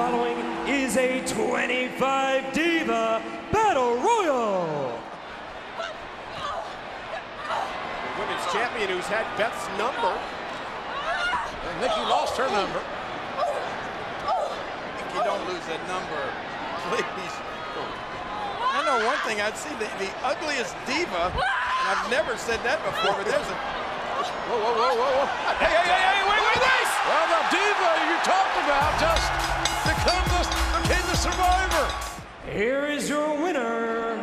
following is a 25 Diva Battle Royal. The women's champion who's had Beth's number. And Nikki lost her number. Nikki, don't lose that number, please. I know one thing, I'd see the ugliest diva, and I've never said that before, but there's a... Whoa, whoa, whoa, whoa, whoa. Hey, wait this! Well, the diva you talked about just became the survivor. Here is your winner.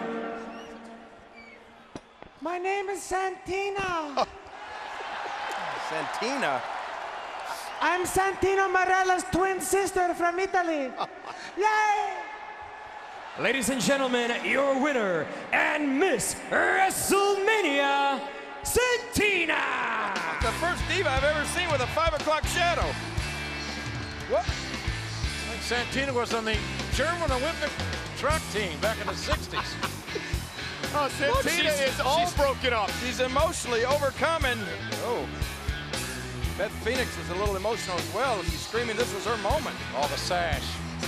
My name is Santina. Santina. I'm Santino Marella's twin sister from Italy. Yay! Ladies and gentlemen, your winner and Miss WrestleMania, Santina! The first diva I've ever seen with a 5 o'clock shadow. What? I think Santina was on the German Olympic track team back in the 60s. Oh, Santina is all broken up. She's emotionally overcoming. Oh. Beth Phoenix is a little emotional as well. She's screaming this was her moment. Oh, the sash.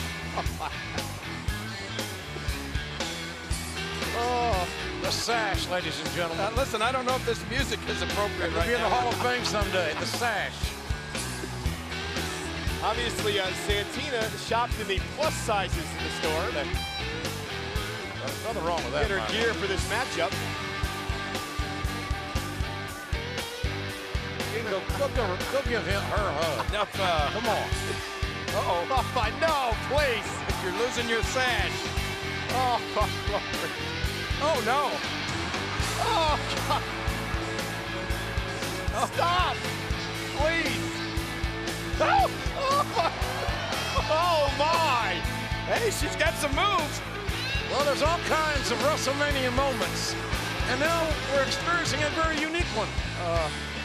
Oh, The sash, ladies and gentlemen. Listen, I don't know if this music is appropriate It'll right be in the now. Hall of Fame someday. The sash. obviously, Santina shopped in the plus sizes in the store. There's nothing wrong with that. Get her gear for this matchup. Go give her a hug. Enough, Come on. uh-oh. Oh, no, please. You're losing your sash. Oh, Oh, no. oh, God. Stop, please. Oh, oh, my. Hey, she's got some moves. Well, there's all kinds of WrestleMania moments. And now we're experiencing a very unique one.